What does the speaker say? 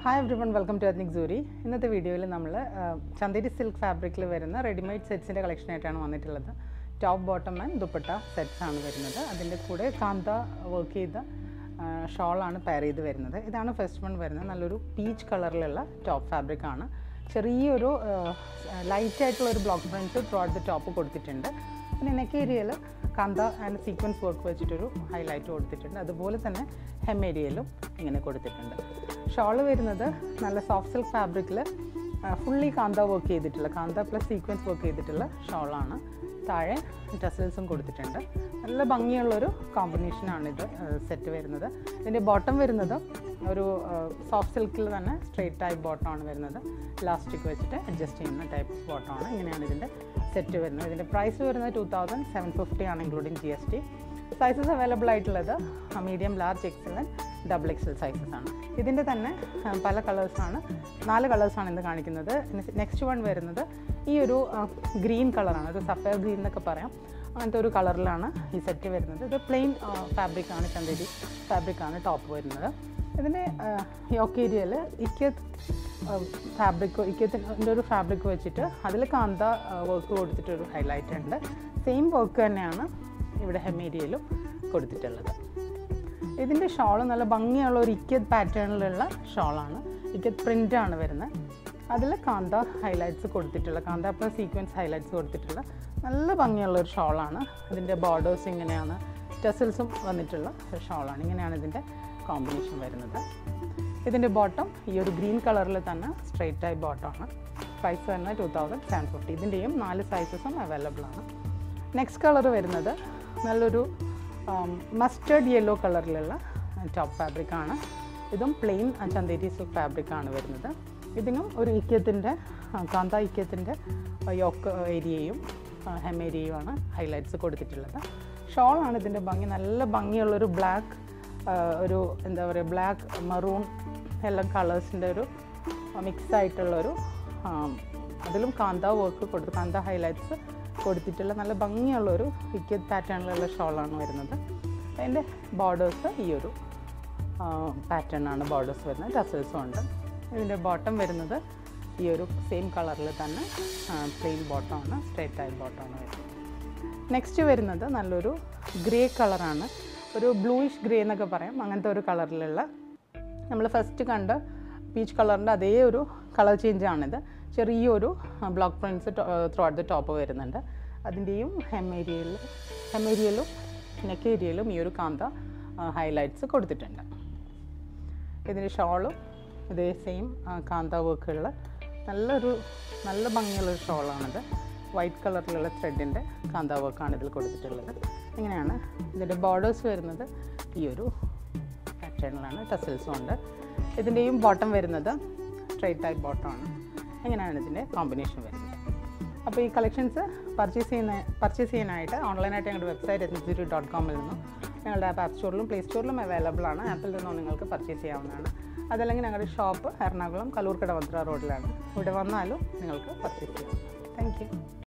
Hi everyone, welcome to Ethnic Zuri. In this video, we will chanderi silk fabric ready-made sets collection. Top, bottom and dupatta sets. That is kantha work shawl pair. This is the first one. This peach color top fabric. Light block print throughout the top. Neck area kantha and sequence work highlight. That's the hem area. Shawl is a soft silk fabric, fully kantha work, kantha plus sequence work shawl. Tassels നല്ല ഭംഗിയുള്ള combination ആണ് ഇത് set വരുന്നത്. ഇതിന്റെ bottom വരുന്നത് ഒരു soft സിൽക്കിൽ തന്നെ സ്ട്രെയിറ്റ് ടൈപ്പ് ബോട്ടം ആണ് വരുന്നത്. ഇലാസ്റ്റിക് വെച്ചിട്ട് അഡ്ജസ്റ്റ് ചെയ്യുന്ന ടൈപ്പ് ബോട്ടം ആണ്. ഇങ്ങനെയാണ് ഇതിന്റെ സെറ്റ് വരുന്നത്. ഇതിന്റെ പ്രൈസ് വരുന്നത് 2750 ആണ് ഇൻക്ലൂഡിംഗ് GST. സൈസസ് അവൈലബിൾ ആയിട്ടുള്ളത് medium, large, XL and double XL sizes ആണ്. ഇതിന്റെ തന്നെ പല കളേഴ്സ് ആണ്. 4 കളേഴ്സ് ആണ് ഇന്ന് കാണിക്കുന്നത്. നെക്സ്റ്റ് വൺ വരുന്നത് ഈ ഒരു ഗ്രീൻ കളറാണ്. ഒരു സഫയർ ഗ്രീൻ എന്നൊക്കെ പറയാം. അങ്ങനത്തെ ഒരു കളറിലാണ് ഈ സെറ്റ് വരുന്നത്. ഇത് പ്ലെയിൻ ഫാബ്രിക് ആണ്, ചന്ദേരി ഫാബ്രിക് ആണ് ടോപ്പ് വരുന്നത്. ഇതിൻ്റെ യോക്ക് ഏരിയയിൽ ഇക്കത്ത് ഫാബ്രിക്, ഇക്കത്തിൻ്റെ ഒരു ഫാബ്രിക് വെച്ചിട്ട് അതിൽ കാന്ത വർക്ക് കൊടുത്തിട്ടൊരു ഹൈലൈറ്റ് ഉണ്ട്. സെയിം വർക്ക് തന്നെയാണ് ഇവിടെ ഹെം ഏരിയയിലും കൊടുത്തിട്ടുള്ളത്. ഇതിൻ്റെ ഷോൾ നല്ല ഭംഗിയുള്ള ഒരു ഇക്കത്ത് പാറ്റേണിലുള്ള ഷോളാണ്. ഇക്കത്ത് പ്രിൻ്റാണ് വരുന്നത്. അതിൽ കാന്ത ഹൈലൈറ്റ്സ് കൊടുത്തിട്ടുള്ള, കാന്ത പ്ലസ് സീക്വൻസ് ഹൈലൈറ്റ്സ് കൊടുത്തിട്ടുള്ള നല്ല ഭംഗിയുള്ളൊരു ഷോളാണ്. ഇതിൻ്റെ ബോർഡേഴ്സ് ഇങ്ങനെയാണ്, ടെസൽസും വന്നിട്ടുള്ള ഒരു ഷോളാണ്. ഇങ്ങനെയാണ് ഇതിൻ്റെ കോമ്പിനേഷൻ വരുന്നത്. ഇതിൻ്റെ ബോട്ടം ഈ ഒരു ഗ്രീൻ കളറിൽ തന്നെ സ്ട്രെയിറ്റ് ടൈപ്പ് ബോട്ടമാണ്. പ്രൈസ് വരുന്നത് 2750. ഇതിൻ്റെയും 4 സൈസസും അവൈലബിൾ ആണ്. നെക്സ്റ്റ് കളർ വരുന്നത് നല്ലൊരു മസ്റ്റേർഡ് യെല്ലോ കളറിലുള്ള ടോപ്പ് ഫാബ്രിക്കാണ്. ഇതും പ്ലെയിൻ ചന്ദേരി സിൽക്ക് ഫാബ്രിക്കാണ് വരുന്നത്. ഇതിനും ഒരു ഇക്കത്തിൻ്റെ, കാന്ത ഇക്കത്തിൻ്റെ യോക്ക് ഏരിയയും ഹെം ഏരിയയുമാണ് ഹൈലൈറ്റ്സ് കൊടുത്തിട്ടുള്ളത്. ഷോളാണ് ഇതിൻ്റെ ഭംഗി. നല്ല ഭംഗിയുള്ളൊരു ബ്ലാക്ക്, ഒരു എന്താ പറയുക, ബ്ലാക്ക്, മറൂൺ എല്ലാം കളേഴ്സിൻ്റെ ഒരു മിക്സ് ആയിട്ടുള്ളൊരു, അതിലും കാന്ത വർക്ക് കൊടുത്ത് കാന്ത ഹൈലൈറ്റ്സ് കൊടുത്തിട്ടുള്ള നല്ല ഭംഗിയുള്ളൊരു ഇക്കത്ത് പാറ്റേണിലുള്ള ഷോളാണ് വരുന്നത്. അതിൻ്റെ ബോർഡേഴ്സ് ഈ ഒരു പാറ്റേണാണ് ബോർഡേഴ്സ് വരുന്നത്. ടസൽസും ഉണ്ട്. ഇതിൻ്റെ ബോട്ടം വരുന്നത് ഈ ഒരു സെയിം കളറിൽ തന്നെ പ്ലെയിൻ ബോട്ടമാണ്, സ്ട്രെയിറ്റ് ടൈപ്പ് ബോട്ടമാണ് വരുന്നത്. നെക്സ്റ്റ് വരുന്നത് നല്ലൊരു ഗ്രേ കളറാണ്. ഒരു ബ്ലൂയിഷ് ഗ്രേ എന്നൊക്കെ പറയാം. അങ്ങനത്തെ ഒരു കളറിലുള്ള, നമ്മൾ ഫസ്റ്റ് കണ്ട പീച്ച് കളറിൻ്റെ അതേ ഒരു കളർ ചേഞ്ചാണിത്. ചെറിയൊരു block prints throughout the top വരുന്നുണ്ട്. അതിൻ്റെയും ഹെം ഏരിയയിലും നെക്ക് ഏരിയയിലും ഈ ഒരു കാന്ത ഹൈലൈറ്റ്സ് കൊടുത്തിട്ടുണ്ട്. ഇതിൻ്റെ ഷോളും ഇതേ സെയിം കാന്ത വർക്കുള്ള നല്ല ഭംഗിയുള്ളൊരു ഷോളാണിത്. വൈറ്റ് കളറിലുള്ള ത്രെഡിൻ്റെ കാന്ത വർക്കാണ് ഇതിൽ കൊടുത്തിട്ടുള്ളത്. ഇങ്ങനെയാണ് ഇതിൻ്റെ ബോർഡേഴ്സ് വരുന്നത്. ഈ ഒരു പാറ്റേണിലാണ്. ടസൽസും ഉണ്ട്. ഇതിൻ്റെയും ബോട്ടം വരുന്നത് സ്ട്രെയിറ്റ് ടൈപ്പ് ബോട്ടമാണ്. ഇങ്ങനെയാണ് ഇതിൻ്റെ കോമ്പിനേഷൻ വരുന്നത്. അപ്പോൾ ഈ കളക്ഷൻസ് പർച്ചേസ് ചെയ്യാനായിട്ട് ഓൺലൈനായിട്ട് ഞങ്ങളുടെ വെബ്സൈറ്റ് ethniczuri.com നിന്നും ഞങ്ങളുടെ ആപ്പ് സ്റ്റോറിലും പ്ലേ സ്റ്റോറിലും അവൈലബിൾ ആണ്. ആപ്പിൽ നിന്നും നിങ്ങൾക്ക് പർച്ചേസ് ചെയ്യാവുന്നതാണ്. അതല്ലെങ്കിൽ ഞങ്ങളുടെ ഷോപ്പ് എറണാകുളം കലൂർ കടവന്ത്ര റോഡിലാണ്. ഇവിടെ വന്നാലും നിങ്ങൾക്ക് പർച്ചേസ് ചെയ്യാം. Thank U.